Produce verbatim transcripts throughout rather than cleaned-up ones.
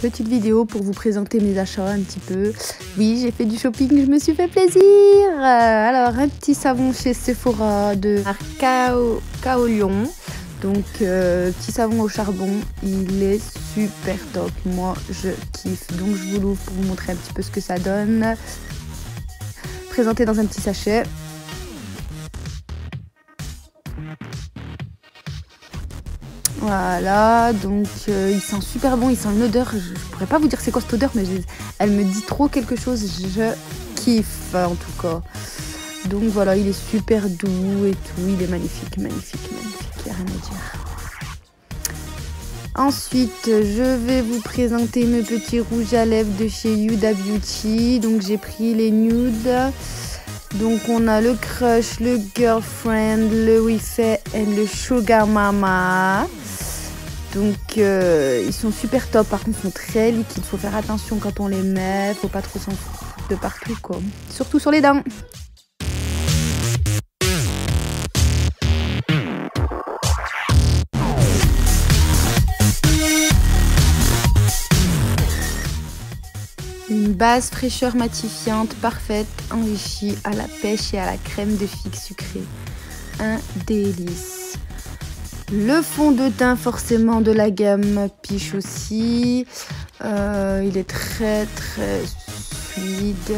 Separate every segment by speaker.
Speaker 1: petite vidéo pour vous présenter mes achats un petit peu. Oui, j'ai fait du shopping, je me suis fait plaisir. Alors, un petit savon chez Sephora de Kao, Kaolion. Donc, euh, petit savon au charbon, il est super top. Moi, je kiffe. Donc, je vous l'ouvre pour vous montrer un petit peu ce que ça donne. Présenté dans un petit sachet. Voilà, donc euh, il sent super bon, il sent une odeur, je, je pourrais pas vous dire c'est quoi cette odeur, mais je, elle me dit trop quelque chose, je kiffe en tout cas. Donc voilà, il est super doux et tout, il est magnifique, magnifique, magnifique, il n'y a rien à dire. Ensuite, je vais vous présenter mes petits rouges à lèvres de chez Huda Beauty. Donc j'ai pris les nudes. Donc on a le Crush, le Girlfriend, le We Fait et le Sugar Mama. Donc euh, ils sont super top, par contre ils sont très liquides, il faut faire attention quand on les met, faut pas trop s'en foutre de partout quoi. Surtout sur les dents. Une base fraîcheur matifiante parfaite, enrichie à la pêche et à la crème de figue sucrée. Un délice. Le fond de teint forcément de la gamme Peach aussi. Euh, il est très très fluide.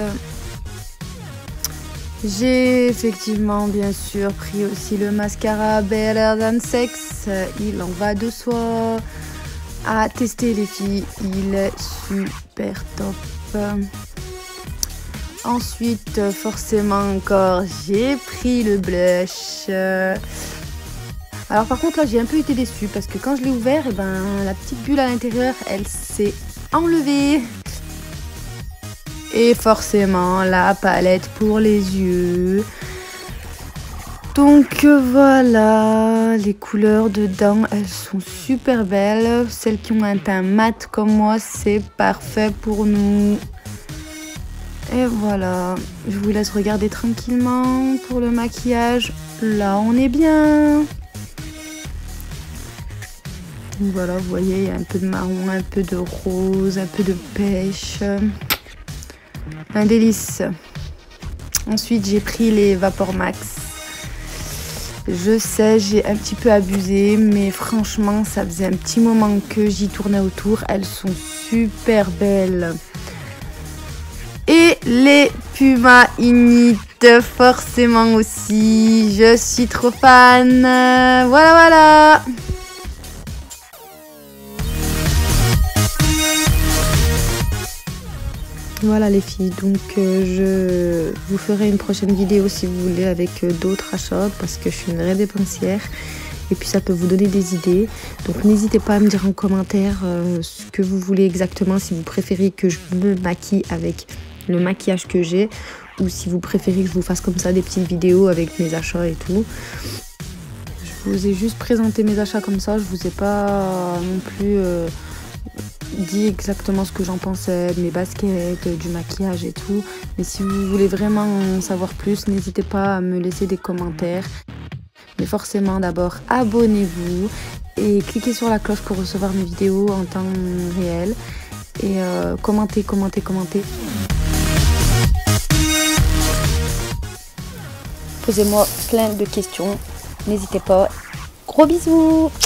Speaker 1: J'ai effectivement bien sûr pris aussi le mascara Better Than Sex. Il en va de soi. À tester les filles, il est super top. Ensuite, forcément encore, j'ai pris le blush. Alors par contre là, j'ai un peu été déçue parce que quand je l'ai ouvert, et ben, la petite bulle à l'intérieur, elle s'est enlevée. Et forcément, la palette pour les yeux. Donc voilà, les couleurs dedans, elles sont super belles. Celles qui ont un teint mat comme moi, c'est parfait pour nous. Et voilà, je vous laisse regarder tranquillement pour le maquillage. Là, on est bien. Donc voilà, vous voyez, il y a un peu de marron, un peu de rose, un peu de pêche. Un délice. Ensuite, j'ai pris les Vapor Max. Je sais, j'ai un petit peu abusé, mais franchement, ça faisait un petit moment que j'y tournais autour. Elles sont super belles. Et les Puma Init, forcément aussi. Je suis trop fan. Voilà, voilà. Voilà les filles, donc euh, je vous ferai une prochaine vidéo si vous voulez avec euh, d'autres achats parce que je suis une vraie dépensière et puis ça peut vous donner des idées. Donc n'hésitez pas à me dire en commentaire euh, ce que vous voulez exactement, si vous préférez que je me maquille avec le maquillage que j'ai ou si vous préférez que je vous fasse comme ça des petites vidéos avec mes achats et tout. Je vous ai juste présenté mes achats comme ça, je vous ai pas non plus... Euh, dit exactement ce que j'en pensais, de mes baskets, du maquillage et tout. Mais si vous voulez vraiment en savoir plus, n'hésitez pas à me laisser des commentaires. Mais forcément, d'abord, abonnez-vous et cliquez sur la cloche pour recevoir mes vidéos en temps réel. Et euh, commentez, commentez, commentez. Posez-moi plein de questions. N'hésitez pas. Gros bisous!